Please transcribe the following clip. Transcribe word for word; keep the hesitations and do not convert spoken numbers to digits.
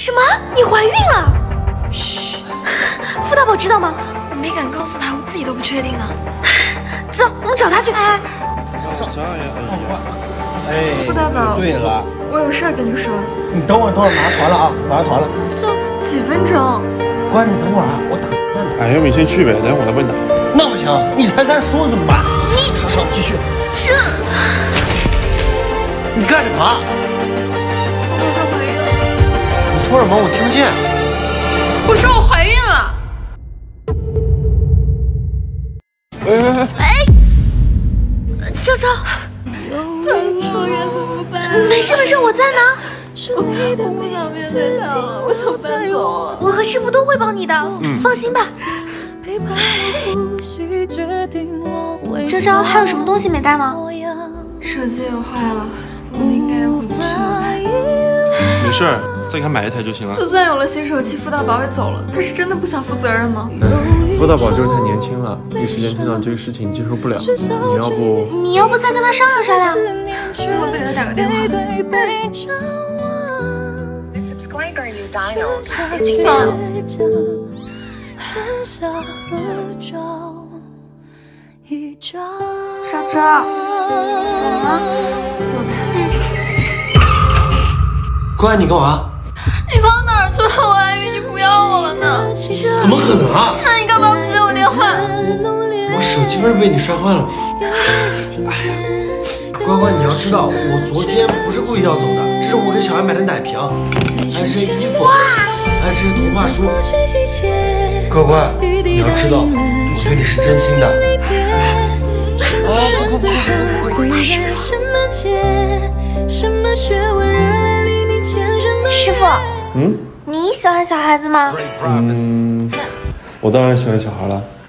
什么？你怀孕了？嘘，傅大宝知道吗？我没敢告诉他，我自己都不确定呢。走，我们找他去。哎， 哎， 傅大宝， 对了， 我有事儿跟你说。 你等会儿，等会儿马上团了啊，马上团了。 就几分钟。 乖，你等会儿啊，我打。 哎，要不你先去呗，等会我来帮你打。 那不行，你才三十说怎么办？你上上继续。 这， 你干什么？ 我好像怀孕了。 你说什么？我听不见。 我说我怀孕了。 哎哎哎，昭昭， 我该怎么办？ 没事没事，我在呢。 我不想面对他了，我想搬走了。 我和师傅都会帮你的，嗯，放心吧。昭昭，还有什么东西没带吗？ 手机也坏了，我们应该要回不去了。 没事儿，再给他买一台就行了。 就算有了新手机，傅大宝也走了，他是真的不想负责任吗？ 傅大宝就是太年轻了，一时间听到这个事情接受不了。你要不…… 你要不再跟他商量商量？ 我再给他打个电话。算了。 昭昭，走吗？ 走吧。 乖，你干嘛？ 你跑哪儿去了？我还以为你不要我了呢。 怎么可能啊？ 那你干嘛不接我电话？ 我手机不是被你摔坏了吗？哎呀，乖乖，你要知道，我昨天不是故意要走的，这是我给小孩买的奶瓶，还有这些衣服，还有这些童话书。乖乖，你要知道，我对你是真心的。啊，快快快快快！ 师傅， 嗯， 你喜欢小孩子吗？ 嗯，我当然喜欢小孩了。